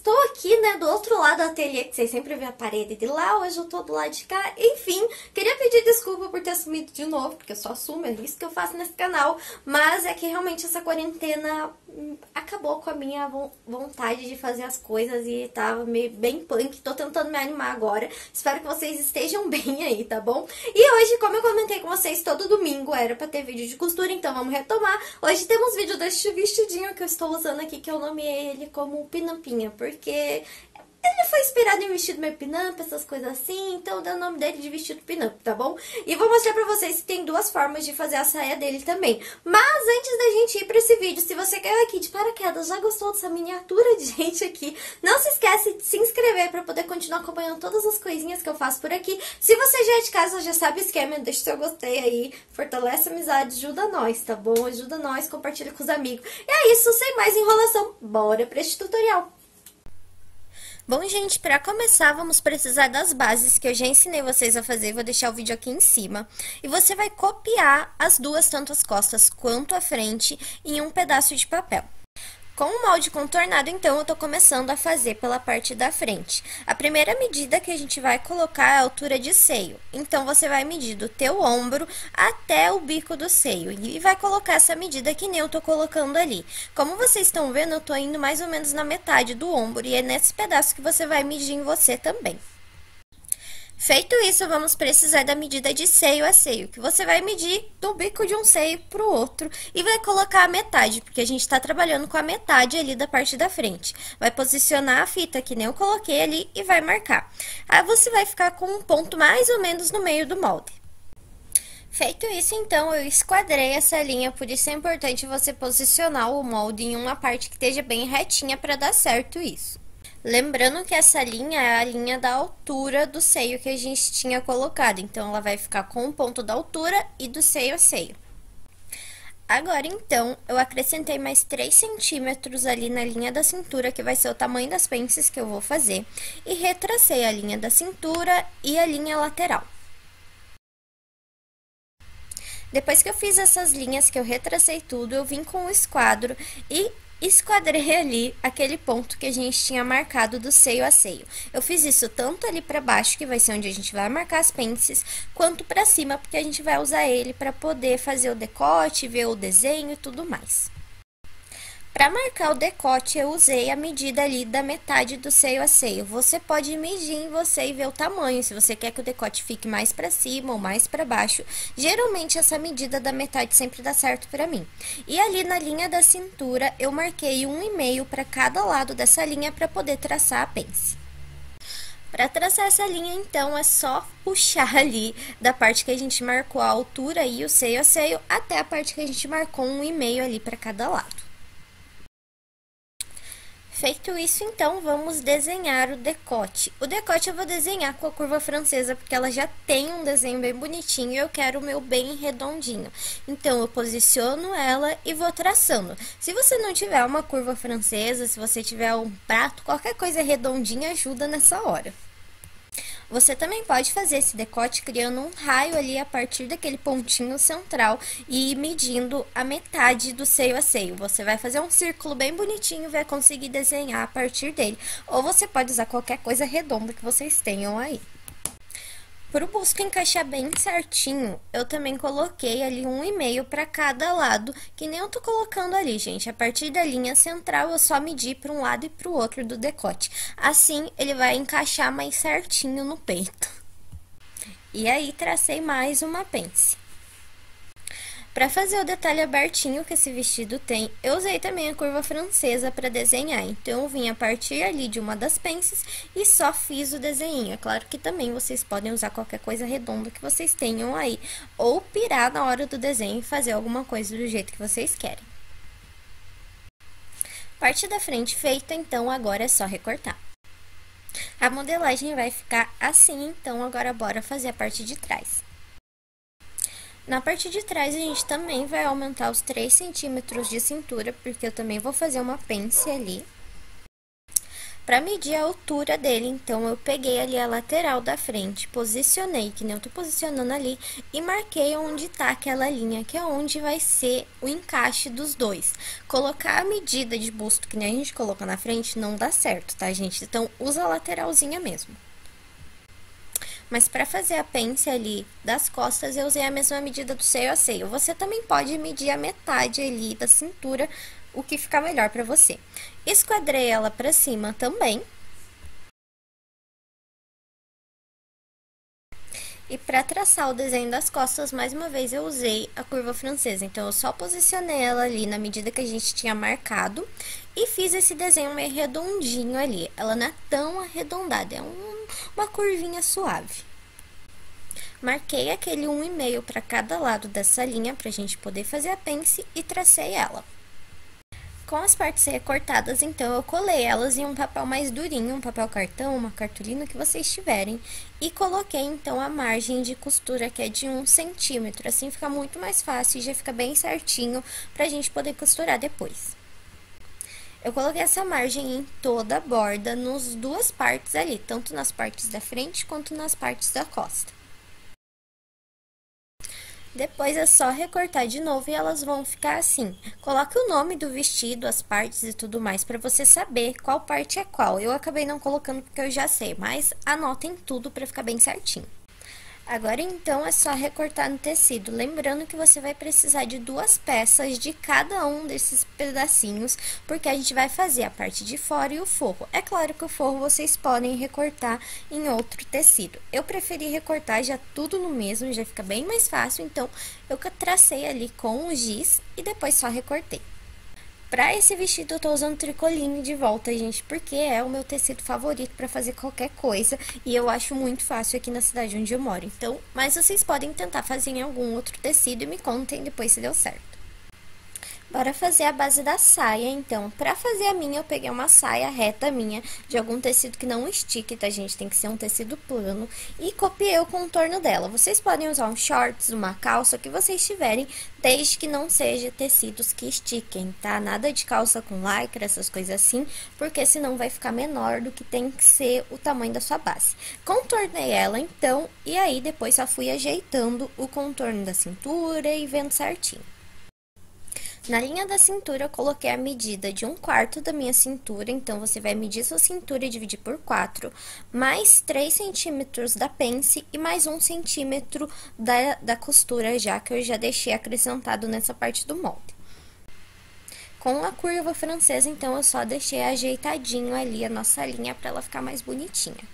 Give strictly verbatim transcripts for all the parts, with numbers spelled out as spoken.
estou aqui, né, do outro lado do ateliê, que vocês sempre vêem a parede de lá, hoje eu tô do lado de cá. Enfim, queria pedir desculpa por ter sumido de novo, porque eu só assumo, é isso que eu faço nesse canal. Mas é que realmente essa quarentena acabou com a minha vontade de fazer as coisas e tava meio bem punk. Tô tentando me animar agora. Espero que vocês estejam bem aí, tá bom? E hoje, como eu comentei com vocês, todo domingo era pra ter vídeo de costura, então vamos retomar. Hoje temos vídeo deste vestidinho que eu estou usando aqui, que eu nomeei ele como Pinampinha, porque ele foi inspirado em vestido meio pinamp, essas coisas assim, então deu o nome dele de vestido pinamp, tá bom? E vou mostrar pra vocês que tem duas formas de fazer a saia dele também. Mas antes da gente ir pra esse vídeo, se você caiu aqui de paraquedas, já gostou dessa miniatura de gente aqui, não se esquece de se inscrever pra poder continuar acompanhando todas as coisinhas que eu faço por aqui. Se você já é de casa, já sabe o esquema, deixa seu gostei aí, fortalece a amizade, ajuda nós, tá bom? Ajuda nós, compartilha com os amigos. E é isso, sem mais enrolação, bora pra este tutorial. Bom, gente, para começar, vamos precisar das bases que eu já ensinei vocês a fazer. Vou deixar o vídeo aqui em cima. E você vai copiar as duas, tanto as costas quanto a frente, em um pedaço de papel. Com o molde contornado, então, eu tô começando a fazer pela parte da frente. A primeira medida que a gente vai colocar é a altura de seio. Então, você vai medir do teu ombro até o bico do seio. E vai colocar essa medida que nem eu tô colocando ali. Como vocês estão vendo, eu tô indo mais ou menos na metade do ombro. E é nesse pedaço que você vai medir em você também. Feito isso, vamos precisar da medida de seio a seio, que você vai medir do bico de um seio para o outro e vai colocar a metade, porque a gente está trabalhando com a metade ali da parte da frente. Vai posicionar a fita que nem eu coloquei ali e vai marcar. Aí você vai ficar com um ponto mais ou menos no meio do molde. Feito isso, então, eu esquadrei essa linha, por isso é importante você posicionar o molde em uma parte que esteja bem retinha para dar certo isso. Lembrando que essa linha é a linha da altura do seio que a gente tinha colocado. Então, ela vai ficar com o ponto da altura e do seio a seio. Agora, então, eu acrescentei mais três centímetros ali na linha da cintura, que vai ser o tamanho das pences que eu vou fazer. E retracei a linha da cintura e a linha lateral. Depois que eu fiz essas linhas, que eu retracei tudo, eu vim com o esquadro e esquadrei ali aquele ponto que a gente tinha marcado do seio a seio. Eu fiz isso tanto ali para baixo, que vai ser onde a gente vai marcar as pences, quanto para cima, porque a gente vai usar ele para poder fazer o decote, ver o desenho e tudo mais. Para marcar o decote, eu usei a medida ali da metade do seio a seio. Você pode medir em você e ver o tamanho, se você quer que o decote fique mais para cima ou mais para baixo. Geralmente, essa medida da metade sempre dá certo para mim. E ali na linha da cintura, eu marquei um e meio para cada lado dessa linha para poder traçar a pence. Para traçar essa linha, então, é só puxar ali da parte que a gente marcou a altura e o seio a seio até a parte que a gente marcou um e meio ali para cada lado. Feito isso, então, vamos desenhar o decote. O decote eu vou desenhar com a curva francesa, porque ela já tem um desenho bem bonitinho e eu quero o meu bem redondinho. Então, eu posiciono ela e vou traçando. Se você não tiver uma curva francesa, se você tiver um prato, qualquer coisa redondinha ajuda nessa hora. Você também pode fazer esse decote criando um raio ali a partir daquele pontinho central e ir medindo a metade do seio a seio. Você vai fazer um círculo bem bonitinho e vai conseguir desenhar a partir dele. Ou você pode usar qualquer coisa redonda que vocês tenham aí. Para o busto encaixar bem certinho, eu também coloquei ali um e meio para cada lado, que nem eu tô colocando ali, gente. A partir da linha central, eu só medi para um lado e para o outro do decote. Assim, ele vai encaixar mais certinho no peito. E aí, tracei mais uma pence. Para fazer o detalhe abertinho que esse vestido tem, eu usei também a curva francesa para desenhar. Então, eu vim a partir ali de uma das pences e só fiz o desenho. É claro que também vocês podem usar qualquer coisa redonda que vocês tenham aí. Ou pirar na hora do desenho e fazer alguma coisa do jeito que vocês querem. Parte da frente feita, então, agora é só recortar. A modelagem vai ficar assim, então, agora bora fazer a parte de trás. Na parte de trás, a gente também vai aumentar os três centímetros de cintura, porque eu também vou fazer uma pence ali. Para medir a altura dele, então, eu peguei ali a lateral da frente, posicionei, que nem eu tô posicionando ali, e marquei onde tá aquela linha, que é onde vai ser o encaixe dos dois. Colocar a medida de busto, que nem a gente colocou na frente, não dá certo, tá, gente? Então, usa a lateralzinha mesmo. Mas para fazer a pence ali das costas, eu usei a mesma medida do seio a seio. Você também pode medir a metade ali da cintura, o que ficar melhor para você. Esquadrei ela para cima também. E para traçar o desenho das costas, mais uma vez eu usei a curva francesa. Então, eu só posicionei ela ali na medida que a gente tinha marcado e fiz esse desenho meio redondinho ali. Ela não é tão arredondada, é um, uma curvinha suave. Marquei aquele um e meio para cada lado dessa linha pra gente poder fazer a pence e tracei ela. Com as partes recortadas, então, eu colei elas em um papel mais durinho, um papel cartão, uma cartolina que vocês tiverem. E coloquei, então, a margem de costura, que é de um centímetro. Assim fica muito mais fácil e já fica bem certinho pra gente poder costurar depois. Eu coloquei essa margem em toda a borda, nas duas partes ali, tanto nas partes da frente quanto nas partes da costa. Depois é só recortar de novo e elas vão ficar assim. Coloque o nome do vestido, as partes e tudo mais, pra você saber qual parte é qual. Eu acabei não colocando porque eu já sei, mas anotem tudo pra ficar bem certinho. Agora, então, é só recortar no tecido, lembrando que você vai precisar de duas peças de cada um desses pedacinhos, porque a gente vai fazer a parte de fora e o forro. É claro que o forro vocês podem recortar em outro tecido. Eu preferi recortar já tudo no mesmo, já fica bem mais fácil, então, eu tracei ali com o giz e depois só recortei. Pra esse vestido, eu tô usando tricoline de volta, gente, porque é o meu tecido favorito pra fazer qualquer coisa. E eu acho muito fácil aqui na cidade onde eu moro. Então, mas vocês podem tentar fazer em algum outro tecido e me contem depois se deu certo. Bora fazer a base da saia, então. Pra fazer a minha, eu peguei uma saia reta minha, de algum tecido que não estique, tá, gente? Tem que ser um tecido plano. E copiei o contorno dela. Vocês podem usar um shorts, uma calça, o que vocês tiverem, desde que não seja tecidos que estiquem, tá? Nada de calça com lycra, essas coisas assim, porque senão vai ficar menor do que tem que ser o tamanho da sua base. Contornei ela, então, e aí depois só fui ajeitando o contorno da cintura e vendo certinho. Na linha da cintura, eu coloquei a medida de um quarto da minha cintura, então, você vai medir sua cintura e dividir por quatro, mais três centímetros da pence e mais um centímetro da, da costura, já que eu já deixei acrescentado nessa parte do molde. Com a curva francesa, então, eu só deixei ajeitadinho ali a nossa linha para ela ficar mais bonitinha.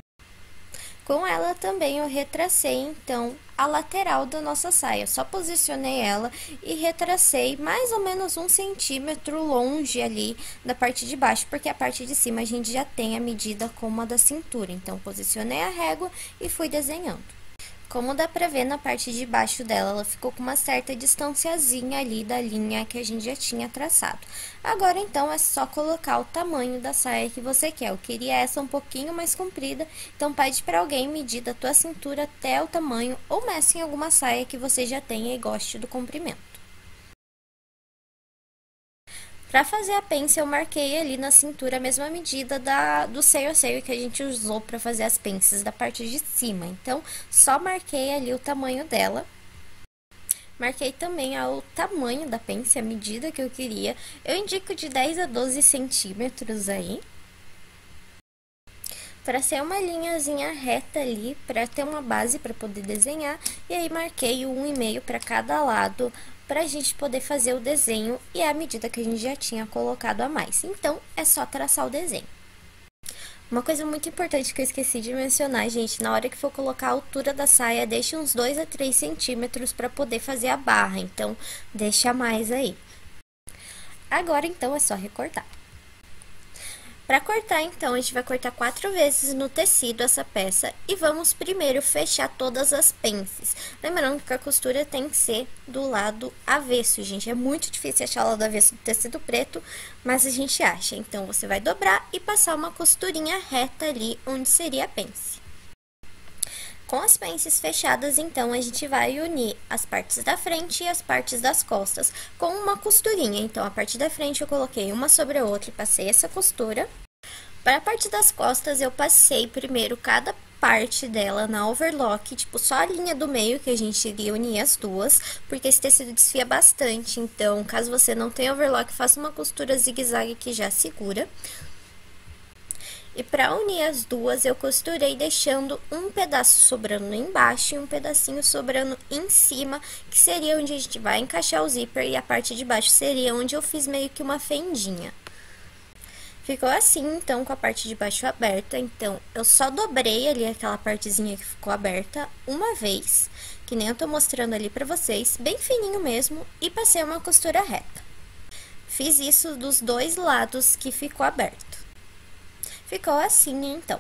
Com ela também eu retracei, então, a lateral da nossa saia. Só posicionei ela e retracei mais ou menos um centímetro longe ali da parte de baixo, porque a parte de cima a gente já tem a medida como a da cintura. Então, posicionei a régua e fui desenhando. Como dá pra ver na parte de baixo dela, ela ficou com uma certa distanciazinha ali da linha que a gente já tinha traçado. Agora, então, é só colocar o tamanho da saia que você quer. Eu queria essa um pouquinho mais comprida, então pede pra alguém medir da tua cintura até o tamanho, ou meça em alguma saia que você já tenha e goste do comprimento. Pra fazer a pence, eu marquei ali na cintura a mesma medida da, do seio a seio que a gente usou pra fazer as pences da parte de cima. Então, só marquei ali o tamanho dela. Marquei também o tamanho da pence, a medida que eu queria. Eu indico de dez a doze centímetros aí. Pra ser uma linhazinha reta ali, pra ter uma base pra poder desenhar. E aí, marquei o um e meio pra cada lado, pra gente poder fazer o desenho e a medida que a gente já tinha colocado a mais. Então, é só traçar o desenho. Uma coisa muito importante que eu esqueci de mencionar, gente, na hora que for colocar a altura da saia, deixe uns dois a três centímetros pra poder fazer a barra, então, deixa mais aí. Agora, então, é só recortar. Para cortar, então, a gente vai cortar quatro vezes no tecido essa peça e vamos primeiro fechar todas as pences. Lembrando que a costura tem que ser do lado avesso, gente. É muito difícil achar o lado avesso do tecido preto, mas a gente acha. Então, você vai dobrar e passar uma costurinha reta ali onde seria a pence. Com as pences fechadas, então, a gente vai unir as partes da frente e as partes das costas com uma costurinha. Então, a parte da frente eu coloquei uma sobre a outra e passei essa costura. Para a parte das costas, eu passei primeiro cada parte dela na overlock, tipo, só a linha do meio que a gente iria unir as duas, porque esse tecido desfia bastante, então, caso você não tenha overlock, faça uma costura zigue-zague que já segura. E para unir as duas, eu costurei deixando um pedaço sobrando embaixo e um pedacinho sobrando em cima, que seria onde a gente vai encaixar o zíper, e a parte de baixo seria onde eu fiz meio que uma fendinha. Ficou assim, então, com a parte de baixo aberta. Então, eu só dobrei ali aquela partezinha que ficou aberta uma vez, que nem eu tô mostrando ali pra vocês, bem fininho mesmo, e passei uma costura reta. Fiz isso dos dois lados que ficou aberto. Ficou assim, então.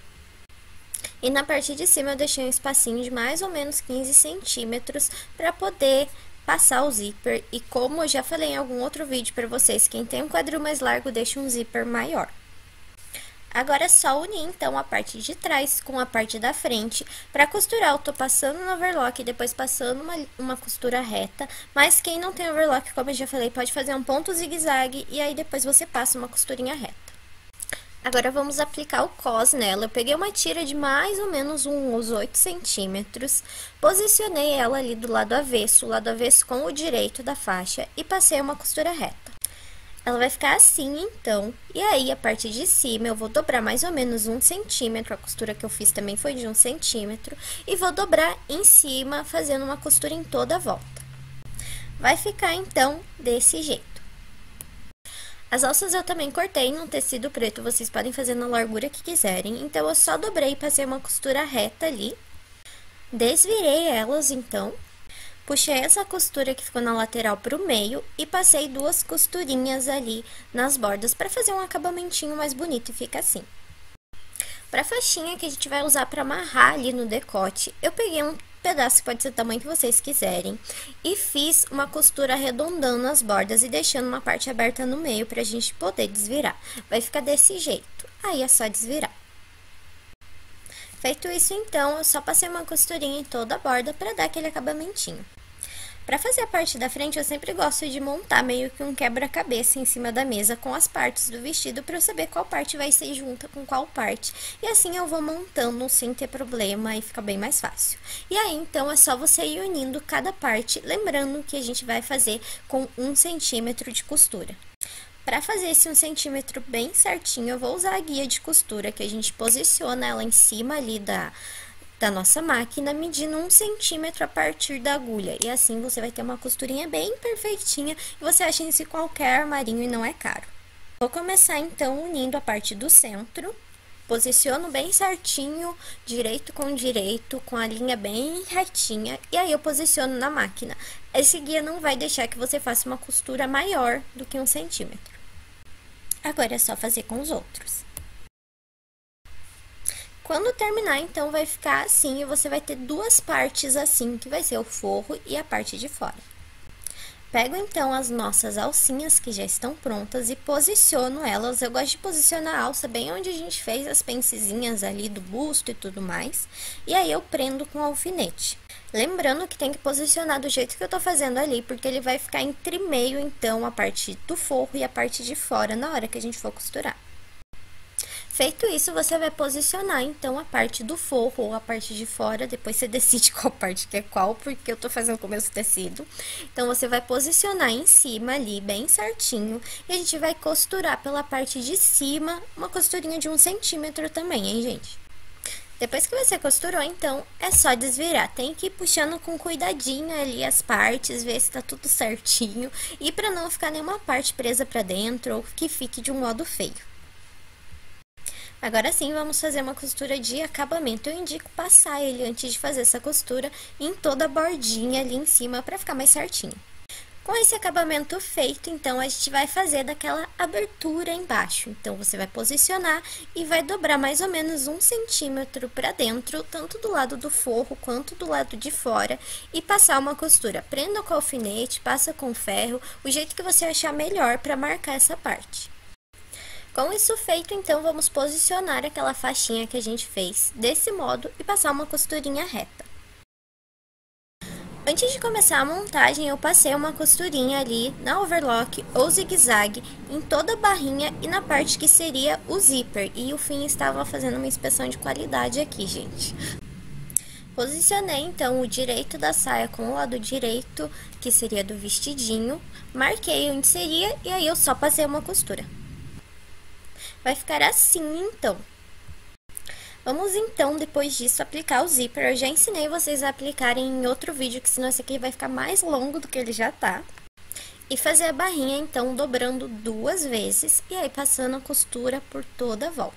E na parte de cima eu deixei um espacinho de mais ou menos quinze centímetros para poder passar o zíper. E como eu já falei em algum outro vídeo para vocês, quem tem um quadril mais largo deixa um zíper maior. Agora é só unir, então, a parte de trás com a parte da frente. Para costurar, eu tô passando no overlock e depois passando uma, uma costura reta. Mas quem não tem overlock, como eu já falei, pode fazer um ponto zigue-zague e aí depois você passa uma costurinha reta. Agora, vamos aplicar o cos nela. Eu peguei uma tira de mais ou menos uns oito centímetros, posicionei ela ali do lado avesso, o lado avesso com o direito da faixa, e passei uma costura reta. Ela vai ficar assim, então, e aí, a parte de cima, eu vou dobrar mais ou menos um centímetro, a costura que eu fiz também foi de um centímetro, e vou dobrar em cima, fazendo uma costura em toda a volta. Vai ficar, então, desse jeito. As alças eu também cortei num tecido preto, vocês podem fazer na largura que quiserem. Então, eu só dobrei e passei uma costura reta ali. Desvirei elas, então. Puxei essa costura que ficou na lateral pro meio e passei duas costurinhas ali nas bordas para fazer um acabamentinho mais bonito, e fica assim. Para a faixinha que a gente vai usar para amarrar ali no decote, eu peguei um pedaço, que pode ser do tamanho que vocês quiserem, e fiz uma costura arredondando as bordas e deixando uma parte aberta no meio pra gente poder desvirar. Vai ficar desse jeito, aí é só desvirar. Feito isso, então, eu só passei uma costurinha em toda a borda pra dar aquele acabamentinho. Pra fazer a parte da frente, eu sempre gosto de montar meio que um quebra-cabeça em cima da mesa com as partes do vestido pra eu saber qual parte vai ser junta com qual parte. E assim eu vou montando sem ter problema e fica bem mais fácil. E aí, então, é só você ir unindo cada parte, lembrando que a gente vai fazer com um centímetro de costura. Para fazer esse um centímetro bem certinho, eu vou usar a guia de costura, que a gente posiciona ela em cima ali da... da nossa máquina, medindo um centímetro a partir da agulha. E assim você vai ter uma costurinha bem perfeitinha e você acha em qualquer armarinho e não é caro. Vou começar então unindo a parte do centro. Posiciono bem certinho, direito com direito, com a linha bem retinha. E aí eu posiciono na máquina. Esse guia não vai deixar que você faça uma costura maior do que um centímetro. Agora é só fazer com os outros. Quando terminar, então, vai ficar assim, e você vai ter duas partes assim, que vai ser o forro e a parte de fora. Pego, então, as nossas alcinhas, que já estão prontas, e posiciono elas. Eu gosto de posicionar a alça bem onde a gente fez as pencezinhas ali do busto e tudo mais. E aí, eu prendo com alfinete. Lembrando que tem que posicionar do jeito que eu tô fazendo ali, porque ele vai ficar entre meio, então, a parte do forro e a parte de fora, na hora que a gente for costurar. Feito isso, você vai posicionar, então, a parte do forro ou a parte de fora. Depois você decide qual parte que é qual, porque eu tô fazendo com o mesmo tecido. Então, você vai posicionar em cima ali, bem certinho. E a gente vai costurar pela parte de cima, uma costurinha de um centímetro também, hein, gente? Depois que você costurou, então, é só desvirar. Tem que ir puxando com cuidadinho ali as partes, ver se tá tudo certinho. E pra não ficar nenhuma parte presa pra dentro ou que fique de um modo feio. Agora sim, vamos fazer uma costura de acabamento. Eu indico passar ele antes de fazer essa costura em toda a bordinha ali em cima para ficar mais certinho. Com esse acabamento feito, então, a gente vai fazer daquela abertura embaixo. Então, você vai posicionar e vai dobrar mais ou menos um centímetro para dentro, tanto do lado do forro quanto do lado de fora, e passar uma costura. Prenda com alfinete, passa com ferro, o jeito que você achar melhor para marcar essa parte. Com isso feito, então, vamos posicionar aquela faixinha que a gente fez desse modo e passar uma costurinha reta. Antes de começar a montagem, eu passei uma costurinha ali na overlock ou zigue-zague em toda a barrinha e na parte que seria o zíper. E o fim estava fazendo uma inspeção de qualidade aqui, gente. Posicionei então o direito da saia com o lado direito, que seria do vestidinho. Marquei onde seria e aí eu só passei uma costura. Vai ficar assim então. Vamos então, depois disso, aplicar o zíper. Eu já ensinei vocês a aplicarem em outro vídeo, que senão esse aqui vai ficar mais longo do que ele já tá. E fazer a barrinha, então, dobrando duas vezes e aí passando a costura por toda a volta.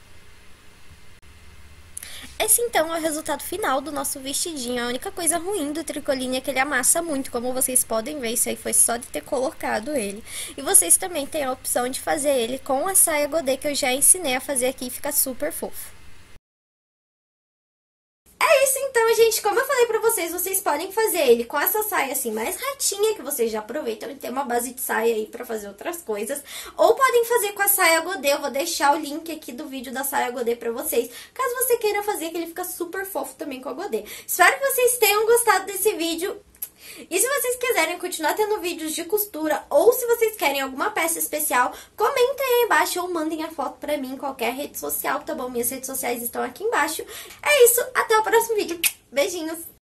Esse, então, é o resultado final do nosso vestidinho. A única coisa ruim do tricoline é que ele amassa muito, como vocês podem ver. Isso aí foi só de ter colocado ele. E vocês também têm a opção de fazer ele com a saia godê, que eu já ensinei a fazer aqui e fica super fofo. É isso então, gente, como eu falei pra vocês, vocês podem fazer ele com essa saia assim mais ratinha, que vocês já aproveitam e tem uma base de saia aí pra fazer outras coisas. Ou podem fazer com a saia godê, eu vou deixar o link aqui do vídeo da saia godê pra vocês, caso você queira fazer, que ele fica super fofo também com a godê. Espero que vocês tenham gostado desse vídeo. E se vocês quiserem continuar tendo vídeos de costura, ou se vocês querem alguma peça especial, comentem aí embaixo ou mandem a foto pra mim em qualquer rede social, tá bom? Minhas redes sociais estão aqui embaixo. É isso, até o próximo vídeo. Beijinhos!